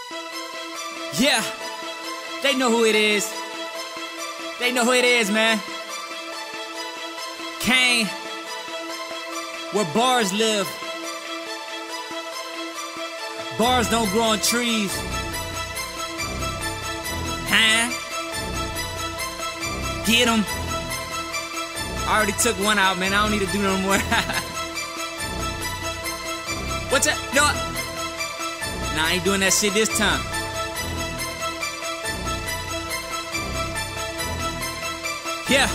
Yeah, they know who it is. They know who it is, man. Kane, where bars live. Bars don't grow on trees. Huh? Get 'em. I already took one out, man. I don't need to do no more. What's that? No. Nah, I ain't doing that shit this time. Yeah.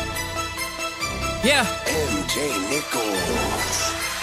Yeah. MJ Nichols.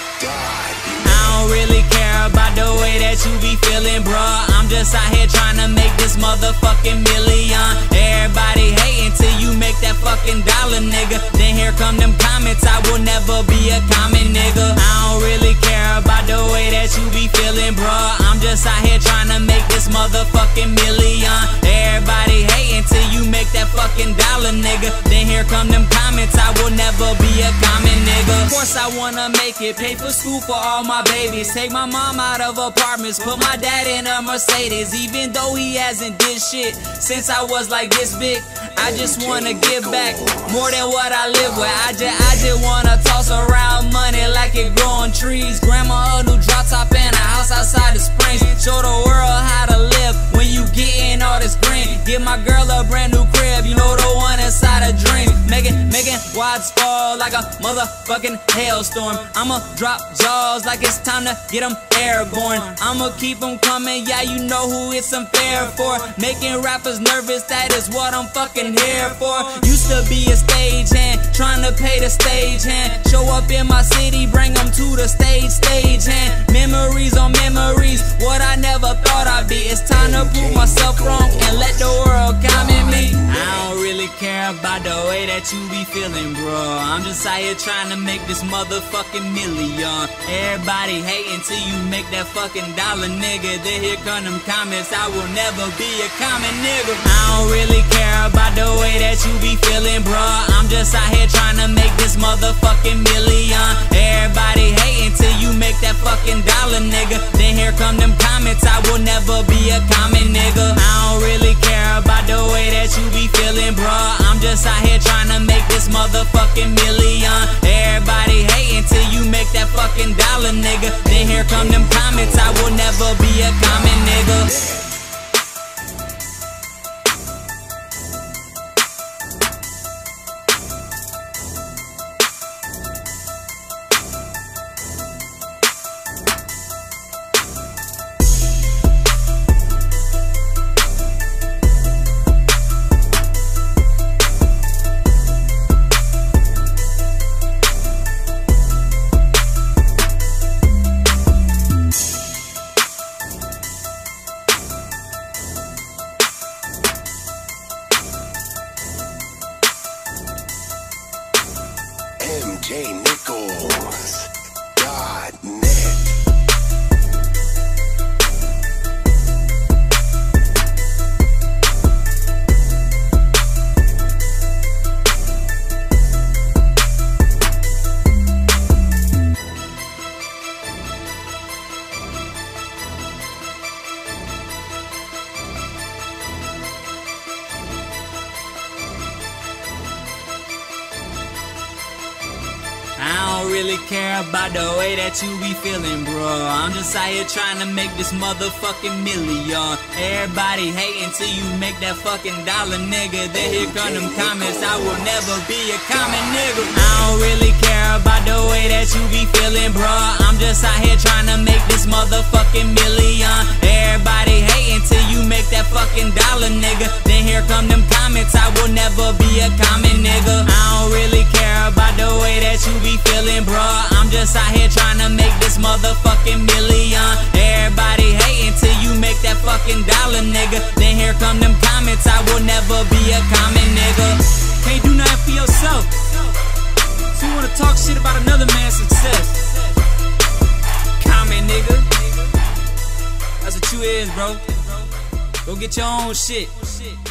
God. I don't really care about the way that you be feeling, bruh. I'm just out here trying to make this motherfucking million. Everybody hating till you make that fucking dollar, nigga. Then here come them comments, I will never be a common nigga. I don't really care about the way that you be feeling, bruh. I'm just out here trying to make this motherfucking million. Everybody hating till you make that fucking dollar, nigga. Then here come them comments, I will never be a common nigga. Of course I wanna make it, pay for school for all my babies, take my mom out of apartments, put my dad in a Mercedes. Even though he hasn't did shit since I was like this big, I just wanna give back more than what I live with. I just wanna toss around money like it grow on trees. Grandma a new drop top and a house outside the Springs. Show the world how to live when you getting all this green. Give my girl a brand new crib, you know the one inside a dream. Making wads fall like a motherfucking hailstorm. I'ma drop jaws like it's time to get them airborne. I'ma keep them coming, yeah, you know who it's unfair for. Making rappers nervous, that is what I'm fucking here for. Used to be a stagehand, trying to pay the stagehand. Show up in my city, bring them to the stagehand. Memories on memories, what I never thought I'd be. It's time to prove myself wrong and let the world comment me. I don't really care about the way that you be feeling, bro. I'm just out here trying to make this motherfucking million. Everybody hating till you make that fucking dollar, nigga. Then here come them comments, I will never be a common nigga. I don't really care about the way that you be feeling, bro. I'm just out here trying to make this motherfucking million. Everybody hating till you make that fucking dollar, nigga. Then here come them comments, I will never be a common nigga. I don't really care about the way that you be feeling, bro. I'm just out here trying to make this motherfucking million. Everybody hating till you make that fucking dollar, nigga. Then here come them comments, I will never be a common nigga. MJ Nichols. .net. I don't really care about the way that you be feeling, bro. I'm just out here trying to make this motherfucking million. Everybody hating till you make that fucking dollar, nigga. Then here come them comments, I will never be a common nigga. I don't really care about the way that you be feeling, bro. I'm just out here trying to make this motherfucking million. Everybody hating till you make that fucking dollar, nigga. Then here come them comments, I will never be a common nigga. I don't really care about the way that you be feeling, bro. I'm just out here trying to make this motherfucking million. Everybody hating till you make that fucking dollar, nigga. Then here come them comments, I will never be a common nigga. Can't do nothing for yourself, so you wanna talk shit about another man's success. Common nigga, that's what you is, bro. Go get your own shit.